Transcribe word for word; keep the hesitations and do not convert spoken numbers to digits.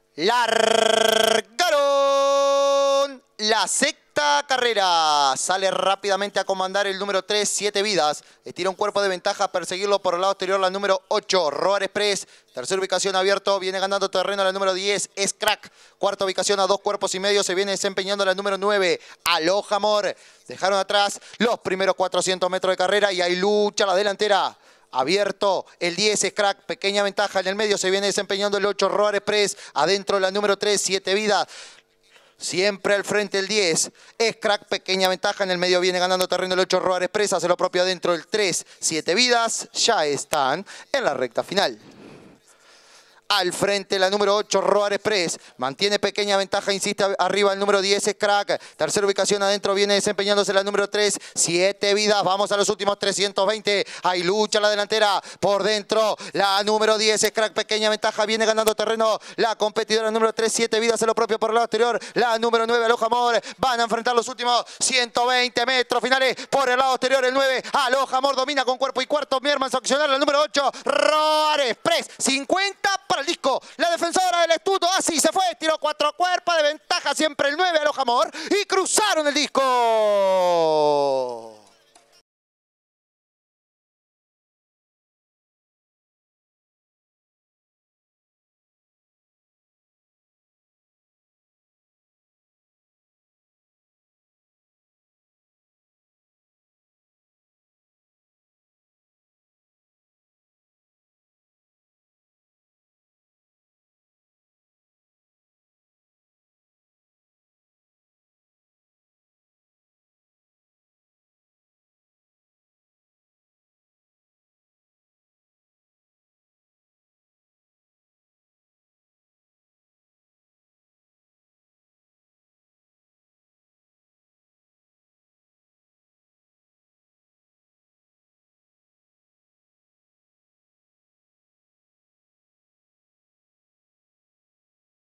Largaron la sexta carrera. Sale rápidamente a comandar el número tres, Siete Vidas. Estira un cuerpo de ventaja a perseguirlo por el lado exterior la número ocho, Roar Express. Tercera ubicación abierto, viene ganando terreno la número diez, es Crack. Cuarta ubicación a dos cuerpos y medio, se viene desempeñando la número nueve, Aloha Amor. Dejaron atrás los primeros cuatrocientos metros de carrera y hay lucha a la delantera. Abierto, el diez es Crack, pequeña ventaja en el medio, se viene desempeñando el ocho, Roar Express. Adentro la número tres, Siete Vidas. Siempre al frente el diez, es Crack, pequeña ventaja, en el medio viene ganando terreno el ocho, Roar Express, hace lo propio adentro el tres, Siete Vidas, ya están en la recta final. Al frente la número ocho, Roar Express, mantiene pequeña ventaja, insiste arriba el número diez, es Crack. Tercera ubicación adentro, viene desempeñándose la número tres, Siete Vidas. Vamos a los últimos trescientos veinte, hay lucha a la delantera. Por dentro la número diez, es Crack, pequeña ventaja, viene ganando terreno la competidora número tres, Siete Vidas, hace lo propio por el lado exterior. La número nueve, Aloha Amor, van a enfrentar los últimos ciento veinte metros finales por el lado exterior. El nueve, Aloha Amor, domina con cuerpo y cuarto, Mierman accionar la número ocho, Roar Express, cincuenta para el disco. La defensora del Estuto, así se fue, tiró cuatro cuerpos de ventaja, siempre el nueve, Aloha Amor, y cruzaron el disco.